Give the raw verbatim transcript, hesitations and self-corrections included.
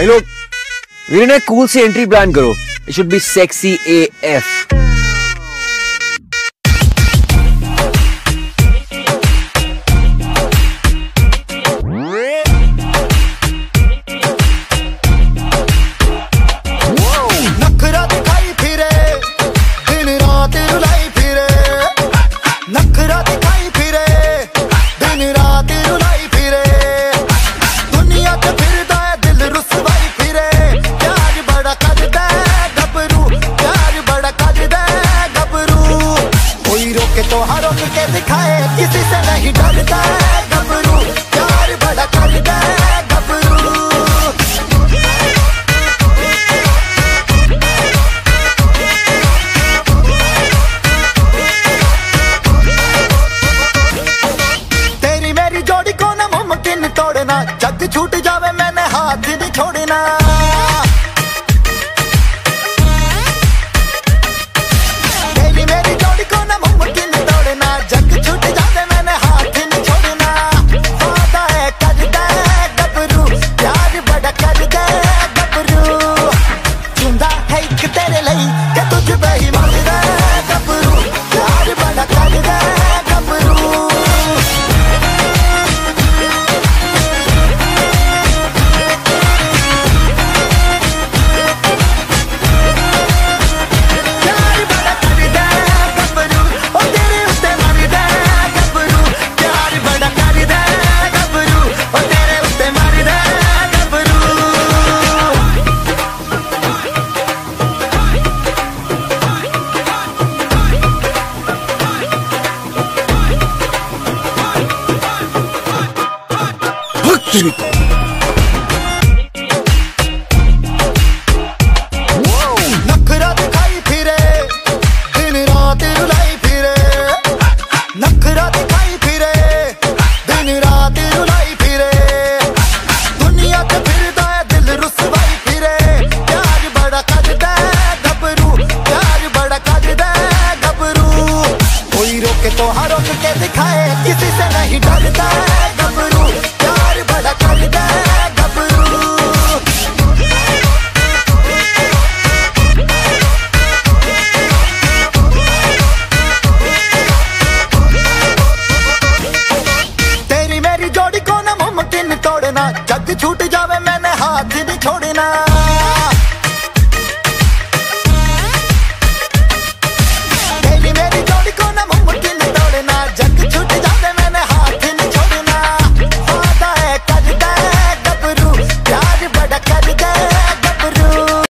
भाई लोग वीडियो ने कूल से एंट्री प्लान करो। It should be sexy A F. तो हर रोक के दिखाए किसी से नहीं डरता है गबरू, प्यार बड़ा करता है गबरू। तेरी मेरी जोड़ी को ना मुमकिन तोड़ना, जग छूट जावे मैंने हाथ नहीं छोड़ना। नखरा दिखाई फिरे दिन रात रुलाई फिरे, नखरा दिखाई फिरे दिन रात रुलाई फिरे। दुनिया ते फिरदा है दिल रुसवाई फिरे, प्यार बड़ा करदा है गबरू, प्यार बड़ा करदा है गबरू। कोई रोके तो हर रोक के दिखाए किसी से नहीं डरता है गबरू, प्यार बड़ा करदा है गबरू। तेरी मेरी जोड़ी को ना मुमकिन तोड़ना, जग छूट जावे मैंने हाथ नहीं छोड़ना। तेरी मेरी जोड़ी को ना मुमकिन तोड़ना, जग छूट जावे मैंने हाथ नहीं छोड़ना। वादा है करदा है गबरू, प्यार बड़ा करदा है